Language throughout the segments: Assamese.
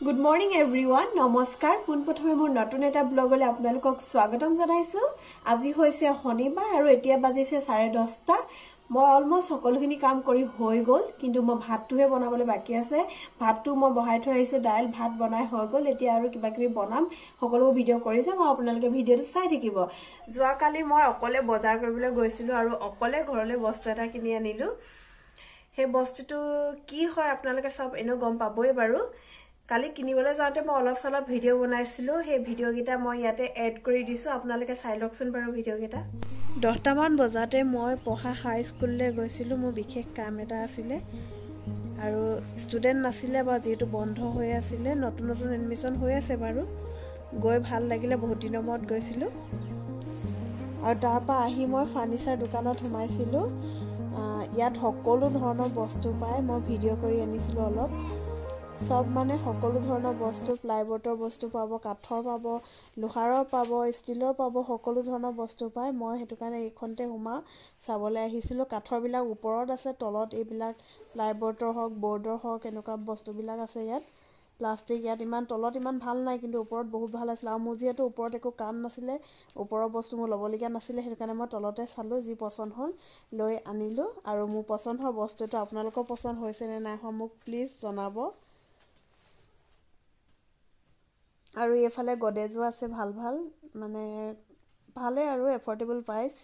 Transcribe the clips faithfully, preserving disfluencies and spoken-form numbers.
Good morning everyone. Namaskar. Pun prothome mor natun eta blogole apnalokok swagatam janaisu. Aji hoise honibar aru etia bajise সাড়ে দহটা. মই অলমোস্ট সকলোখিনি কাম কৰি হৈ গল কিন্তু মই ভাতটোহে বনাবলৈ বাকি আছে. ভাতটো মই বহাই থৈ আহিছো, ডাইল ভাত বনাই হৈ গল. এতিয়া আৰু কিবা কিবি বনাম, সকলো ভিডিও কৰি যাম, আপোনালোকে ভিডিওটো চাই থাকিব. যোৱা কালি মই অকলে বজাৰ কৰিবলৈ গৈছিলো আৰু অকলে ঘৰলৈ বস্তু এটা কিনি আনিলো. সেই বস্তুটো কি হয় আপোনালোকে সব এনো গম পাবই বাৰু. কালি কিনিবলৈ যাওঁতে মই অলপ সলপ ভিডিও বনাইছিলো, সেই ভিডিও গিটা মই ইয়াতে এড কৰি দিছো, আপোনালোকে চাই লওকচোন বাৰু ভিডিও গিটা. দহটা মান বজাতে মই পঢ়া হাই স্কুললৈ গৈছিলো, মোৰ বিশেষ কাম এটা আছিলে আৰু ষ্টুডেন্ট নাছিলে বা যেহেতু বন্ধ হৈ আছিলে, নতুন নতুন এডমিশন হৈ আছে বাৰু. গৈ ভাল লাগিলে, বহুত দিনৰ মূৰত গৈছিলো আৰু তাৰ পৰা আহি মই ফাৰ্নিচাৰ দোকানত সোমাইছিলো. ইয়াত সকলো ধৰণৰ বস্তু পায়, মই ভিডিও কৰি আনিছিলো অলপ. সব মানে সকলো ধৰণৰ বস্তু, প্লাইবোৰ্ডৰ বস্তু পাব, কাঠৰ পাব, লোহাৰৰ পাব, ষ্টিলৰ পাব, সকলো ধৰণৰ বস্তু পায়. মই হেতু কাৰণে এইখনতে হুমা চাবলৈ আহিছিলো. কাঠৰ বিলাক ওপৰত আছে, তলত এইবিলাক প্লাইবোৰ্ডৰ হওক, বৰ্ডৰ হওক, এনেকুৱা বস্তুবিলাক আছে ইয়াত. প্লাষ্টিক ইয়াত ইমান তলত ইমান ভাল নাই, কিন্তু ওপৰত বহুত ভাল আছিল. আৰু মোৰ যিহেতু ওপৰত একো কাম নাছিলে, ওপৰৰ বস্তু মোৰ ল'বলগীয়া নাছিলে, সেইটো কাৰণে মই তলতে চালো, যি পছন্দ হ'ল লৈ আনিলো. আৰু মোৰ পছন্দ হোৱা বস্তুটো আপোনালোকৰ পছন্দ হৈছে নে নাই হোৱা মোক প্লিজ জনাব. আৰু এফালে গডেজো আছে ভাল ভাল, মানে ভালে আৰু এফৰ্ডেবল প্ৰাইস.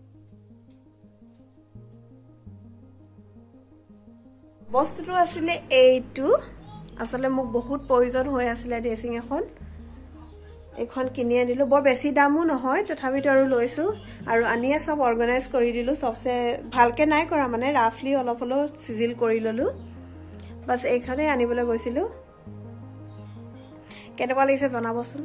বস্তুটো আছিলে এইটো, আসলে মোক বহুত প্ৰয়োজন হৈ আছিলে ড্ৰেছিং এখন. এখন কিনি আনিলো, বৰ বেছি দামো নহয়, তথাপিতো আৰু লৈছো. আৰু আনিয়ে সব অৰ্গানাইজ কৰি দিলো, সবসে ভালকে নাই কৰা, মানে ৰাফলি অলপ অলপ সিজিল কৰি ললো. বাস এইখানে আনিবলৈ গৈছিলো. কেনেকুৱা লাগিছে জনাবচোন.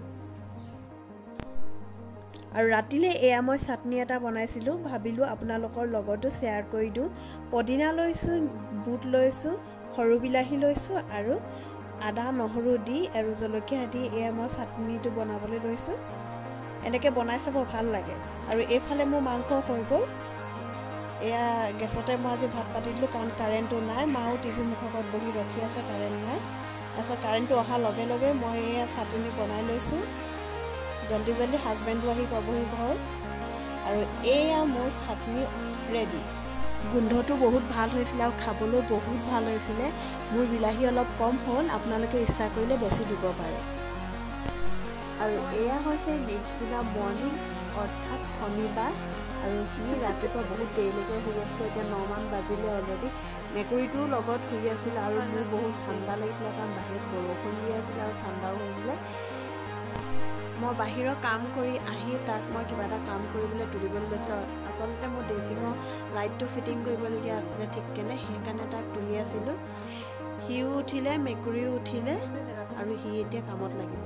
আৰু ৰাতিলে এয়া মই চাটনি এটা বনাইছিলো, ভাবিলো আপোনালোকৰ লগতো শেয়াৰ কৰি দিও. পদিনা লৈছো, বুট লৈছো, সৰু বিলাহী লৈছো আৰু আদা নহৰু দি আৰু জলকীয়া দি এয়া মই চাটনিটো বনাবলৈ লৈছো. এনেকে বনাই চাব, ভাল লাগে. আৰু এইফালে মোৰ মাংস হৈ গল. এয়া গেছতে মই আজি ভাত পাতি দিলো, কাৰণ কাৰেণ্টটো নাই. মাও টিভি মুখত বহি ৰখি আছে, কাৰেণ্ট নাই. তাৰপিছত কাৰেণ্টটো অহাৰ লগে লগে মই এয়া চাটনি বনাই লৈছো. জলদি জলদি হাজবেণ্ডো আহি পাবহি ঘৰ. আৰু এয়া মোৰ চাটনি ৰেডি. গোন্ধটো বহুত ভাল হৈছিলে আৰু খাবলৈও বহুত ভাল হৈছিলে. মোৰ বিলাহী অলপ কম হ'ল, আপোনালোকে ইচ্ছা কৰিলে বেছি দিব পাৰে. আৰু এয়া হৈছে নেক্সট দিনা মৰ্নিং, অৰ্থাৎ শনিবাৰ. আৰু সি ৰাতিপুৱা বহুত দেৰিলৈকে শুই আছিলে, এতিয়া নমান বাজিলে অলৰেডি. মেকুৰীটোও লগত শুই আছিল আৰু মোৰ বহুত ঠাণ্ডা লাগিছিলে, কাৰণ বাহিৰত বৰষুণ দি আছিলে আৰু ঠাণ্ডাও হৈছিলে. মই বাহিৰৰ কাম কৰি আহি তাক মই কিবা এটা কাম কৰিবলৈ তুলিবলৈ লৈছিলোঁ. আচলতে মোৰ ড্ৰেছিঙৰ লাইটটো ফিটিং কৰিবলগীয়া আছিলে ঠিক কেনে, সেইকাৰণে তাক তুলি আছিলোঁ. সিও উঠিলে, মেকুৰীও উঠিলে আৰু সি এতিয়া কামত লাগিব.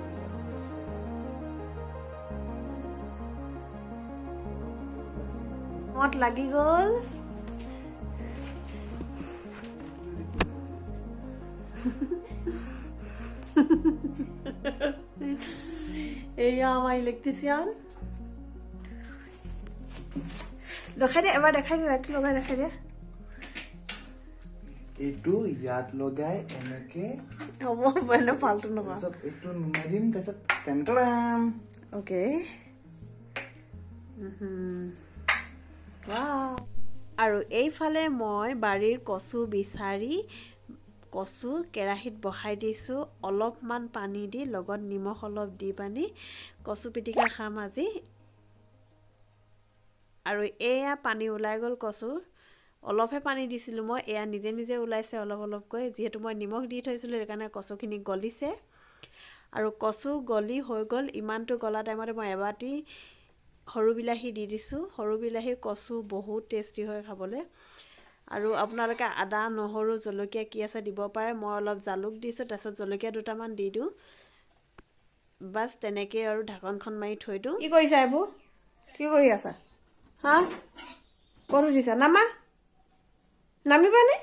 কামত লাগি গ'ল. এয়া আমাৰ ইলেক্ট্ৰিচিয়ান. দেখাই দিয়া, এবাৰ দেখাই দিয়া, লাইটটো লগাই দেখাই দিয়া. এইটো ইয়াত লগাই এনেকে হ'ব, মানে ফালতু নকৰা. এইটো নুমাই দিম, তাৰপিছত টেনটাৰাম. অ'কে. আৰু এইফালে মই বাৰীৰ কচু বিচাৰি কচু কেৰাহীত বহাই দিছো, অলপমান পানী দি, লগত নিমখ অলপ দি পানি কচু পিটিকা খাম আজি. আৰু এয়া পানী ওলাই গ'ল কচুৰ. অলপহে পানী দিছিলো মই, এয়া নিজে নিজে ওলাইছে অলপ অলপকৈ, যিহেতু মই নিমখ দি থৈছিলো সেইকাৰণে কচুখিনি গলিছে. আৰু কচু গলি হৈ গ'ল. ইমানটো গলা টাইমতে মই এবাটি সৰু বিলাহী দি দিছো. সৰু বিলাহী কচু বহুত টেষ্টি হয় খাবলৈ. আৰু আপোনালোকে আদা নহৰু জলকীয়া কি আছে দিব পাৰে. মই অলপ জালুক দিছোঁ, তাৰপিছত জলকীয়া দুটামান দি দিওঁ. বাছ তেনেকৈ আৰু ঢাকনখন মাৰি থৈ দিওঁ. কি কৰিছা এইবোৰ? কি কৰি আছা? হা, ক'ত উঠিছা? নামা, নামিবানে?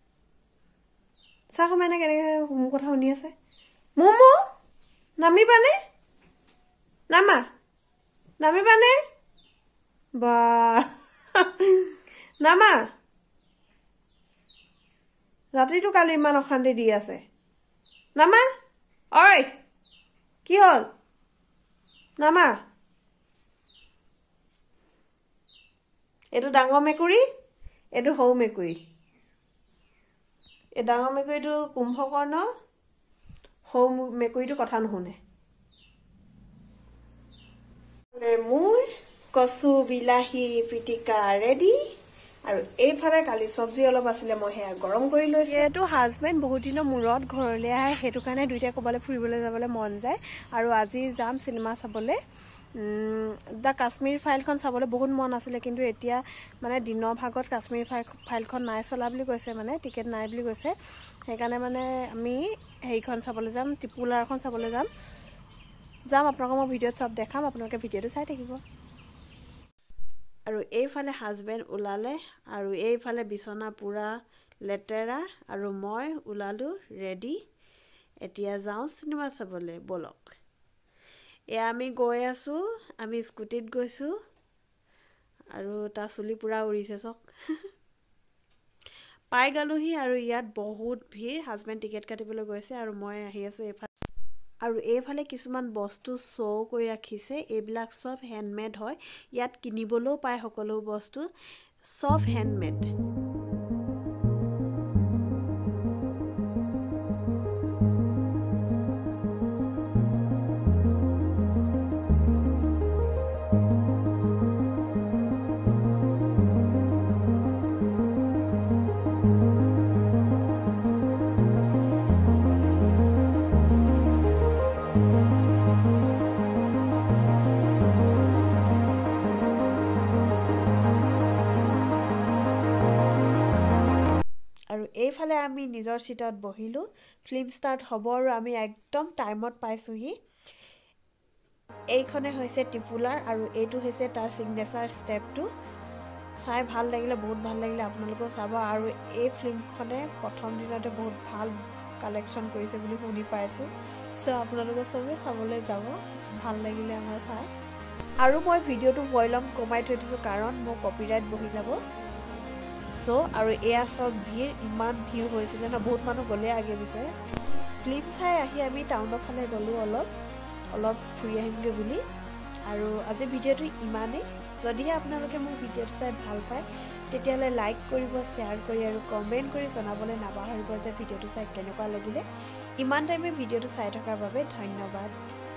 চাহ কমাই নে কেনেকৈ মোৰ কথা শুনি আছে? মমো নামিবানে? নামা, নামিবানে? বা নামা। ৰাতিটো কালি ইমান অশান্তি দি আছে, নামা ঐ কি হল নামা এইটো ডাঙৰ মেকুৰী এইটো সৰু মেকুৰী এই ডাঙৰ মেকুৰীটো কুম্ভকৰ্ণ সৰু মেকুৰীটো কথা নুশুনে মোৰ কচু বিলাহী পিটিকা ৰেডি আৰু এইফালে কালি চব্জি অলপ আছিলে মই হেয়া গৰম কৰি লৈছো এইটো হাজবেণ্ড বহুত দিনৰ মূৰত ঘৰলৈ আহে সেইটো কাৰণে দুইটা ক'বালৈ ফুৰিবলৈ যাবলৈ মন যায় আৰু আজি যাম চিনেমা চাবলৈ দ্য কাশ্মীৰ ফাইলখন চাবলৈ বহুত মন আছিলে কিন্তু এতিয়া মানে দিনৰ ভাগত কাশ্মীৰ ফাইলখন নাই চলা বুলি কৈছে মানে টিকেট নাই বুলি কৈছে সেইকাৰণে মানে আমি সেইখন চাবলৈ যাম ত্ৰিপুলাৰখন চাবলৈ যাম যাম আপোনালোকক মই ভিডিঅ'ত চব দেখাম আপোনালোকে ভিডিঅ'টো চাই থাকিব আৰু এইফালে হাজবেণ্ড ওলালে আৰু এইফালে বিছনা পুৰা লেতেৰা আৰু মই ওলালোঁ ৰেডি এতিয়া যাওঁ চিনেমা চাবলৈ বলক এয়া আমি গৈ আছোঁ আমি স্কুটিত গৈছোঁ আৰু তাৰ চুলি পুৰা উৰিছে চক পাই গ'লোহি আৰু ইয়াত বহুত ভিৰ হাজবেণ্ড টিকেট কাটিবলৈ গৈছে আৰু মই আহি আছোঁ এইফালে আৰু এইফালে কিছুমান বস্তু শ্ব' কৰি ৰাখিছে এইবিলাক চব হেণ্ডমেড হয় ইয়াত কিনিবলৈও পায় সকলো বস্তু চব হেণ্ডমেড আৰু এইফালে আমি নিজৰ সিটত বহিলোঁ ফিল্ম ষ্টাৰ্ট হ'ব আৰু আমি একদম টাইমত পাইছোঁহি এইখনে হৈছে ত্ৰিপুলাৰ আৰু এইটো হৈছে তাৰ সিগনেচাৰ ষ্টেপটো চাই ভাল লাগিলে বহুত ভাল লাগিলে আপোনালোকেও চাব আৰু এই ফিল্মখনে প্ৰথম দিনতে বহুত ভাল কালেকশ্যন কৰিছে বুলি শুনি পাইছোঁ সো আপোনালোকে চবে চাবলৈ যাব ভাল লাগিলে আমাৰ চাই আৰু মই ভিডিঅ'টো ভলিউম কমাই থৈ দিছোঁ কাৰণ মোৰ কপিৰাইট বহি যাব সো আৰু এয়া চব ভিৰ ইমান ভিৰ হৈছিলে না বহুত মানুহ গ'লে আগে পিছে ফিল্ম চাই আহি আমি টাউনৰ ফালে গ'লোঁ অলপ অলপ ফুৰি আহিমগৈ বুলি আৰু আজি ভিডিঅ'টো ইমানেই যদিহে আপোনালোকে মোৰ ভিডিঅ'টো চাই ভাল পায় তেতিয়াহ'লে লাইক কৰিব শ্বেয়াৰ কৰি আৰু কমেণ্ট কৰি জনাবলৈ নাপাহৰিব যে ভিডিঅ'টো চাই কেনেকুৱা লাগিলে ইমান টাইমে ভিডিঅ'টো চাই থকাৰ বাবে ধন্যবাদ